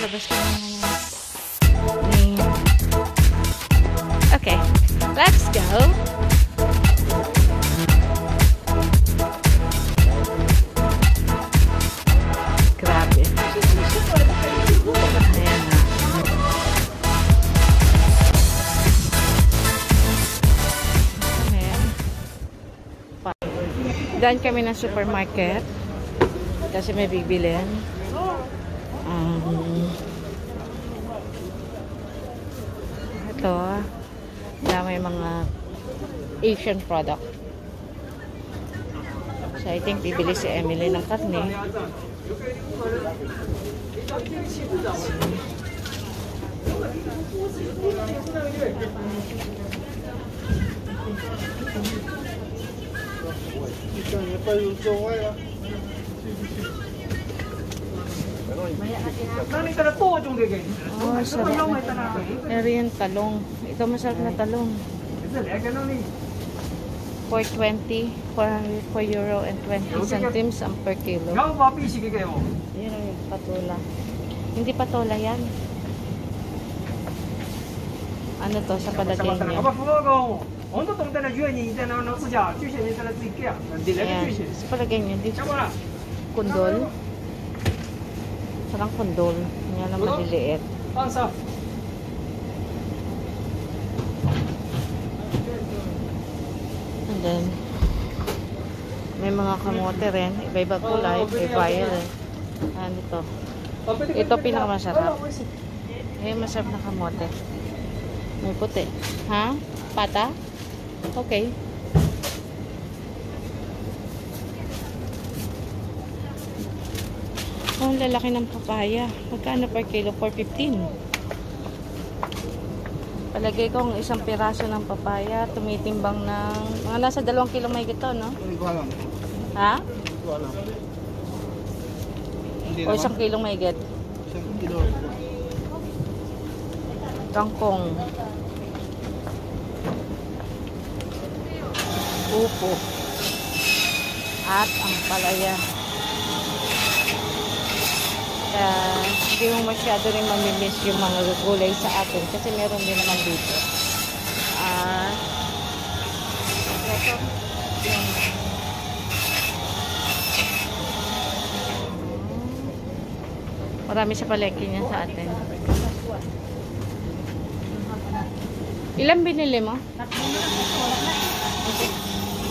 Palabas ka na ngayon. Okay, let's go. Grabe. Ayan na. Daan kami ng supermarket kasi may bibilin. Ito, may mga Asian product. So I think bibili si Emily ng karne. Oh, sarap. Meron yung talong. Ito masarap na talong. 4.20 4 euro and 20 centimes ang per kilo. Yan ang patola. Hindi patola yan. Ano to sa palagay niya? Ayan. Sa palagay niya. Kundol. Parang kundol. Yan ang maliliit. And then, may mga kamote rin. Iba-iba kulay. May violet. Ano ito? Ito pinakamasarap. Ay, masarap na kamote. May puti. Ha? Pata? Okay. Oh, ang lalaki ng papaya. Magkano per kilo? 4.15. Palagay ko ang isang piraso ng papaya tumitimbang ng mga nasa 2 kilo may gito, no? Ha? O 1 kilo may get? 1 kilo. Kangkong. Upo. At ang palaya. Hindi mo masyado rin mamimiss yung mga gulay sa atin kasi meron din naman dito. Marami sa palengke niya sa atin. Ilan binili mo? Okay.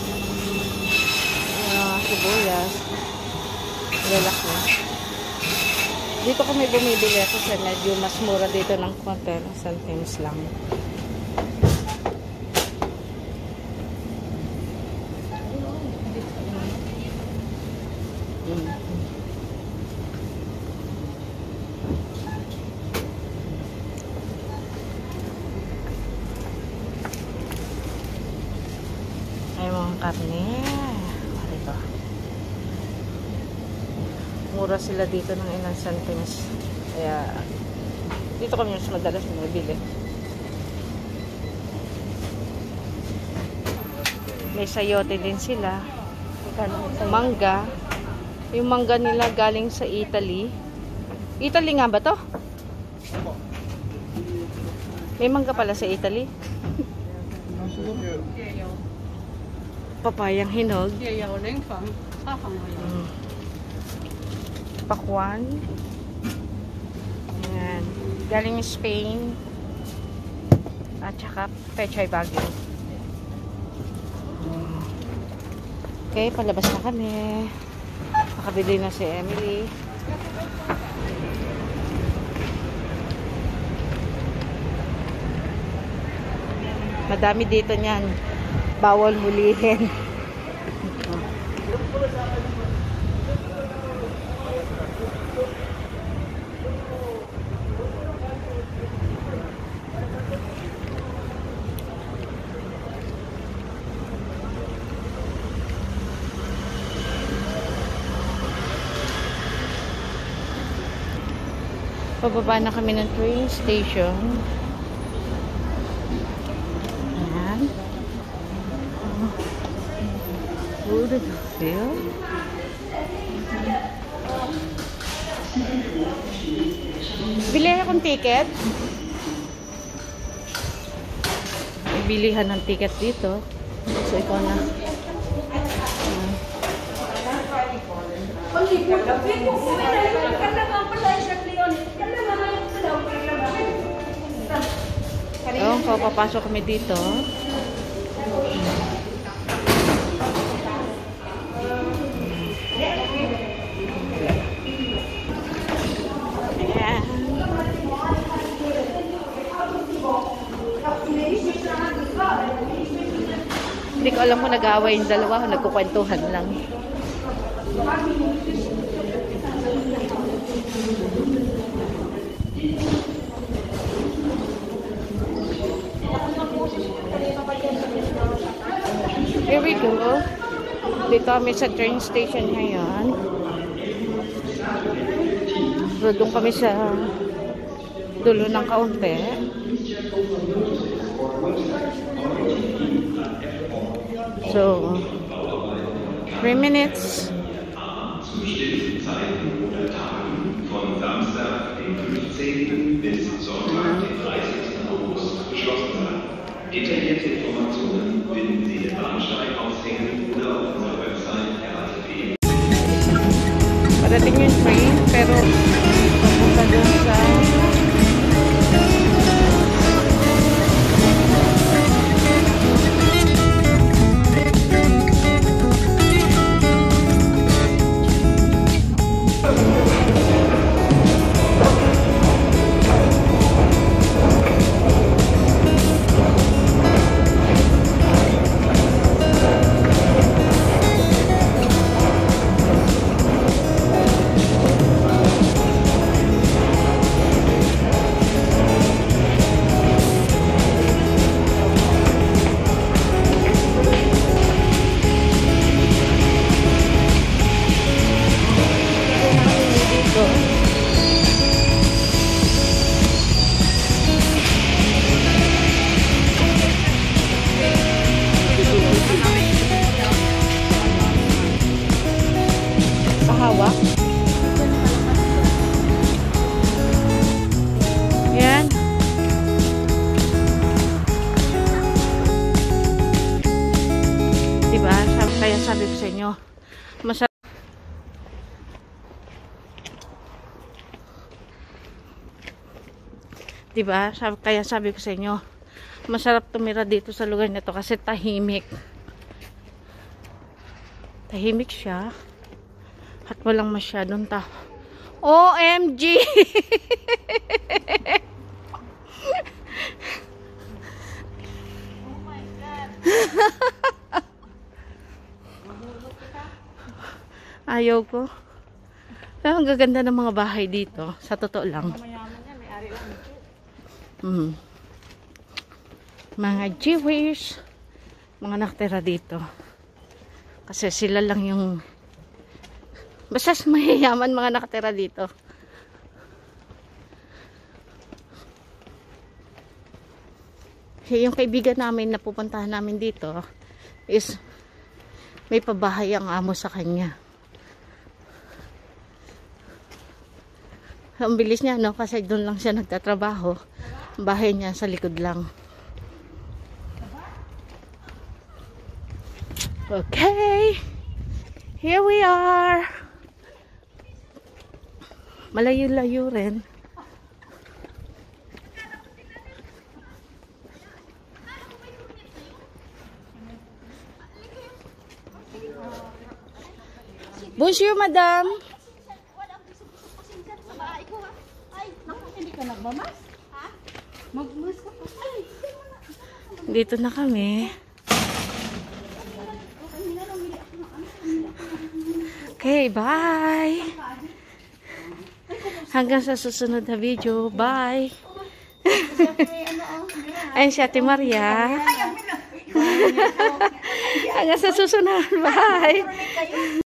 Sibuyas. Lalaki. Dito kami bumibili kasi medyo mas mura dito ng konti, centimes lang. Ay, mga karne. Ito. Mura sila dito ng ilang centimes. Kaya, dito kami mas madalas bumibili. May sayote din sila. Mangga. Yung mangga nila galing sa Italy. Italy nga ba to? May mangga pala sa Italy. Papayang hinog. Pakwan. Ayan. Galing Spain. At saka Pechay Baguio. Okay, palabas na kami. Nakabili na si Emily. Madami dito niyan. Bawal hulihin. Pababa na kami ng train station. Ayan. Beautiful. Bili akong ticket. May bilihan ng ticket dito. So, ikaw na. So, papasok kami dito. Hindi ko alam kung nag-aaway yung dalawa o nagkukwentuhan lang. Here we go. Dito kami sa train station ngayon. So, doon kami sa dulo ng kaunti. So, 3 minutes. Von Samstag, den 15. bis Sonntag, den 30. August geschlossen sein. Detaillierte Informationen finden Sie im Bahnsteig aushängen oder auf unserer Website RATP. Parating yung train, pero papunta dun sa hawak. Yan. Diba? Kaya sabi ko sa inyo, masarap. Diba? Kaya sabi ko sa inyo, masarap tumira dito sa lugar nito kasi tahimik. Tahimik siya. At walang masyadong tao. OMG! Oh my God! Ayaw ko. Pero ang gaganda ng mga bahay dito. Sa totoo lang. Mga Jewish. Mga nakatira dito. Kasi sila lang yung basta mayayaman mga nakatira dito. Yung kaibigan namin na pupuntahan namin dito is may pabahay ang amo sa kanya. Ang bilis niya, no? Kasi doon lang siya nagtatrabaho. Bahay niya sa likod lang. Okay. Here we are. Malayo-layo rin. Bonjour, madam. Hindi ka nagmamas? Ha? Magmas ka pa. Dito na kami. Okay, bye. Hanggang sa susunod na video. Bye. Ayun si Ate Maria. Hanggang sa susunod. Bye.